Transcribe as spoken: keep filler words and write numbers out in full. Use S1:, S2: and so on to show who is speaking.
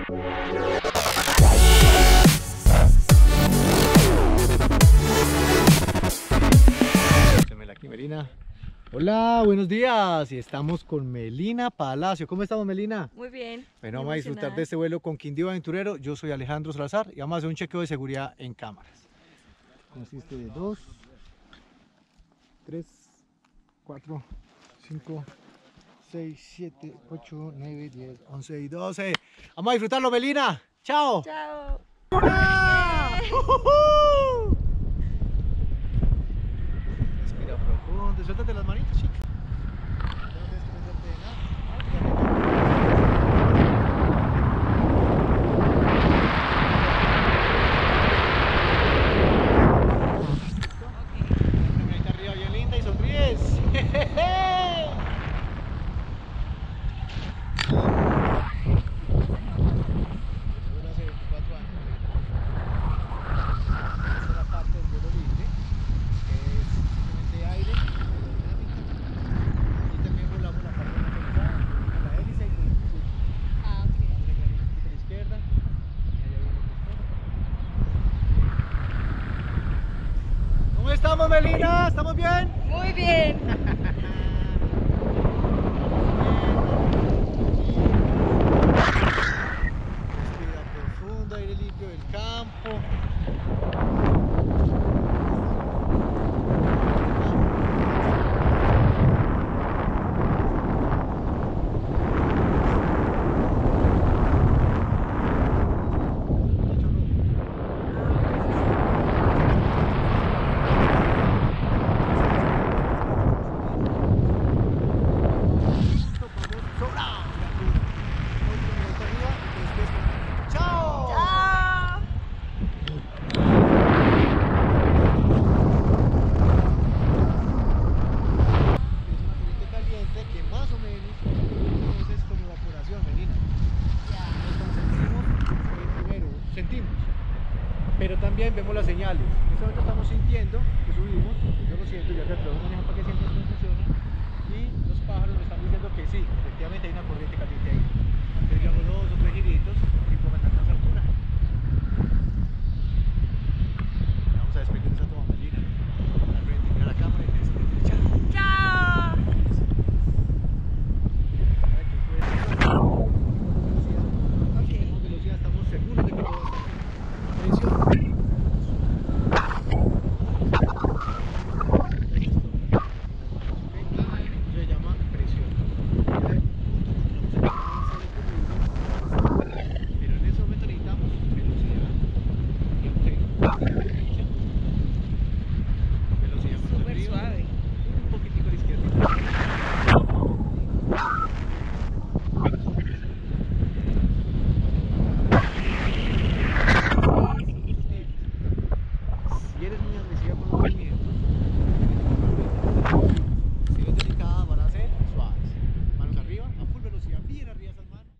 S1: Aquí Melina. Hola, buenos días. Y estamos con Melina Palacio. ¿Cómo estamos, Melina?
S2: Muy bien.
S1: Bueno, vamos a disfrutar de este vuelo con Quindío Aventurero. Yo soy Alejandro Salazar y vamos a hacer un chequeo de seguridad en cámaras. Consiste de dos, tres, cuatro, cinco, seis, siete, ocho, nueve, diez, once y doce. Vamos a disfrutarlo, Melina. ¡Chao!
S2: ¡Chao!
S1: ¡Hola! ¡Uh! Respira profundo, suéltate las manitas, chica. No tienes que prenderte de nada. Una ahí arriba bien linda y sonríes. Hace veinticuatro años. Esta es la parte del vuelo libre, que es simplemente aire, aerodinámica, y también volamos la parte motorizada, con la hélice y con el fusil.
S2: Ah, ok.
S1: Vamos a girar un poquito a la izquierda, y allá viene el motor. ¿Cómo estamos, Melina? ¿Estamos bien?
S2: Muy bien.
S1: Respira profundo, aire limpio del campo. Sentimos, pero también vemos las señales. En este momento estamos sintiendo que subimos, yo lo siento, ya te lo manejo para que sientas cómo funciona, y los pájaros me están diciendo que sí, efectivamente hay una corriente caliente ahí. Entonces yo hago dos o